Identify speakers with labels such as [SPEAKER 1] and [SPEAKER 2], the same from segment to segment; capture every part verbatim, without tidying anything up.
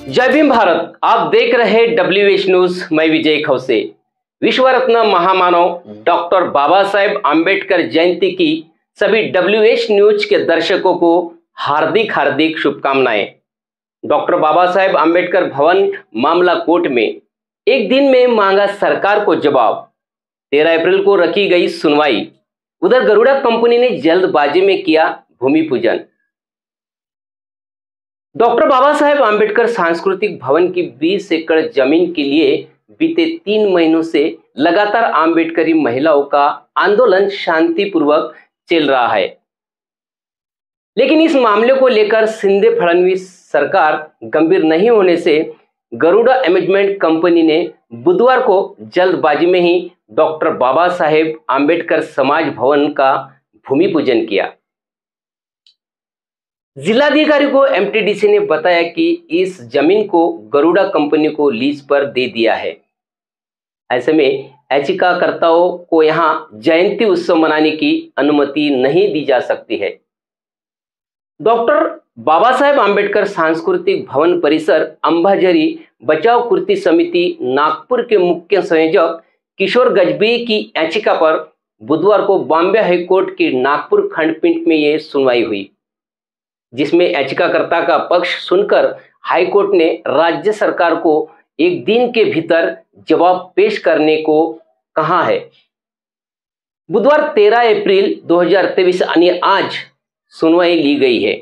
[SPEAKER 1] जय भीम भारत। आप देख रहे हैं डब्ल्यू एच न्यूज। मैं विजय खौसे। विश्व रत्न महामानव डॉक्टर बाबा साहेब आम्बेडकर जयंती की सभी डब्ल्यू एच न्यूज के दर्शकों को हार्दिक हार्दिक शुभकामनाएं। डॉक्टर बाबा साहेब आम्बेडकर भवन मामला कोर्ट में एक दिन में मांगा सरकार को जवाब। तेरह अप्रैल को रखी गई सुनवाई। उधर गरुड़ा कंपनी ने जल्दबाजी में किया भूमि पूजन। डॉक्टर बाबा साहेब आम्बेडकर सांस्कृतिक भवन की बीस एकड़ जमीन के लिए बीते तीन महीनों से लगातार आम्बेडकरी महिलाओं का आंदोलन शांतिपूर्वक चल रहा है, लेकिन इस मामले को लेकर शिंदे फडणवीस सरकार गंभीर नहीं होने से गरुड़ा अम्यूजमेंट कंपनी ने बुधवार को जल्दबाजी में ही डॉक्टर बाबा साहेब आम्बेडकर समाज भवन का भूमि पूजन किया। जिलाधिकारी को एमटीडीसी ने बताया कि इस जमीन को गरुड़ा कंपनी को लीज पर दे दिया है। ऐसे में याचिकाकर्ताओं को यहां जयंती उत्सव मनाने की अनुमति नहीं दी जा सकती है। डॉक्टर बाबा साहेब आम्बेडकर सांस्कृतिक भवन परिसर अंबाझरी बचाव कृति समिति नागपुर के मुख्य संयोजक किशोर गजबी की याचिका पर बुधवार को बॉम्बे हाईकोर्ट की नागपुर खंडपीठ में यह सुनवाई हुई, जिसमें याचिकाकर्ता का पक्ष सुनकर हाईकोर्ट ने राज्य सरकार को एक दिन के भीतर जवाब पेश करने को कहा है। बुधवार तेरह अप्रैल दो हज़ार तेईस यानी आज सुनवाई ली गई है।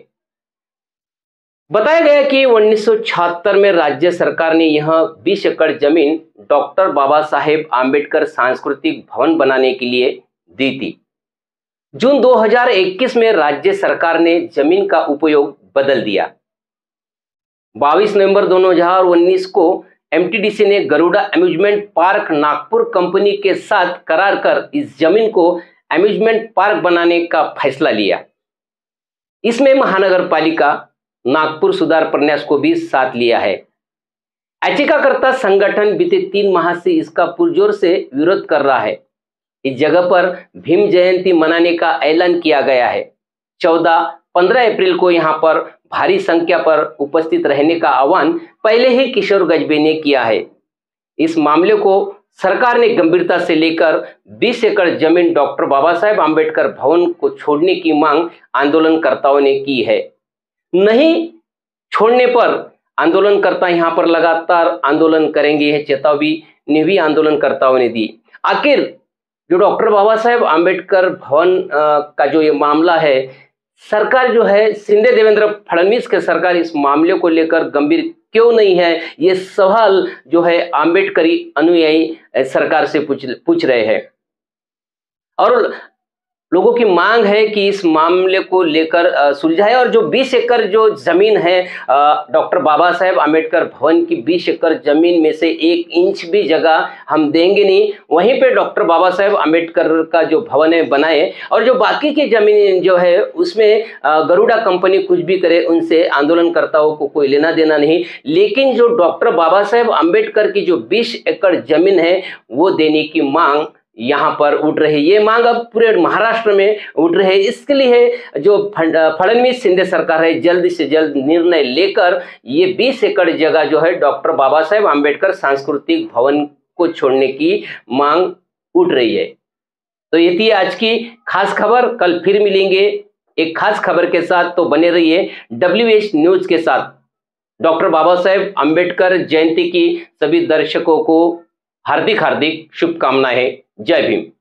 [SPEAKER 1] बताया गया कि उन्नीस सौ छिहत्तर में राज्य सरकार ने यह बीस एकड़ जमीन डॉक्टर बाबा साहेब आम्बेडकर सांस्कृतिक भवन बनाने के लिए दी थी। जून दो हज़ार इक्कीस में राज्य सरकार ने जमीन का उपयोग बदल दिया। बाईस नवंबर दो हज़ार उन्नीस को एमटीडीसी ने Garuda amusement park Nagpur company के साथ करार कर इस जमीन को अम्यूजमेंट पार्क बनाने का फैसला लिया। इसमें महानगर पालिका नागपुर सुधार प्रन्यास को भी साथ लिया है। याचिकाकर्ता संगठन बीते तीन माह से इसका पुरजोर से विरोध कर रहा है। इस जगह पर भीम जयंती मनाने का ऐलान किया गया है। चौदह पंद्रह अप्रैल को यहां पर भारी संख्या पर उपस्थित रहने का आह्वान पहले ही किशोर गजबे ने किया है। इस मामले को सरकार ने गंभीरता से लेकर बीस एकड़ जमीन डॉक्टर बाबा साहेब आम्बेडकर भवन को छोड़ने की मांग आंदोलनकर्ताओं ने की है। नहीं छोड़ने पर आंदोलनकर्ता यहां पर लगातार आंदोलन करेंगे, यह चेतावनी भी आंदोलनकर्ताओं ने दी। आखिर जो डॉक्टर बाबा साहेब आम्बेडकर भवन का जो ये मामला है, सरकार जो है शिंदे देवेंद्र फडणवीस के सरकार इस मामले को लेकर गंभीर क्यों नहीं है, ये सवाल जो है आम्बेडकरी अनुयायी सरकार से पूछ पूछ रहे हैं। और लोगों की मांग है कि इस मामले को लेकर सुलझाए और जो बीस एकड़ जो जमीन है डॉक्टर बाबा साहेब आम्बेडकर भवन की बीस एकड़ जमीन में से एक इंच भी जगह हम देंगे नहीं, वहीं पे डॉक्टर बाबा साहेब आम्बेडकर का जो भवन है बनाए और जो बाकी की जमीन जो है उसमें गरुड़ा कंपनी कुछ भी करे, उनसे आंदोलनकर्ताओं को कोई लेना देना नहीं। लेकिन जो डॉक्टर बाबा साहेब आम्बेडकर की जो बीस एकड़ जमीन है वो देने की मांग यहाँ पर उठ रही है। ये मांग अब पूरे महाराष्ट्र में उठ रही है। इसके लिए जो फडणवीस शिंदे सरकार है जल्द से जल्द निर्णय लेकर ये बीस एकड़ जगह जो है डॉक्टर बाबा साहेब आम्बेडकर सांस्कृतिक भवन को छोड़ने की मांग उठ रही है। तो ये थी आज की खास खबर। कल फिर मिलेंगे एक खास खबर के साथ, तो बने रहिए डब्ल्यू एच न्यूज के साथ। डॉक्टर बाबा साहेब आम्बेडकर जयंती की सभी दर्शकों को हार्दिक हार्दिक शुभकामनाएं। जय भीम।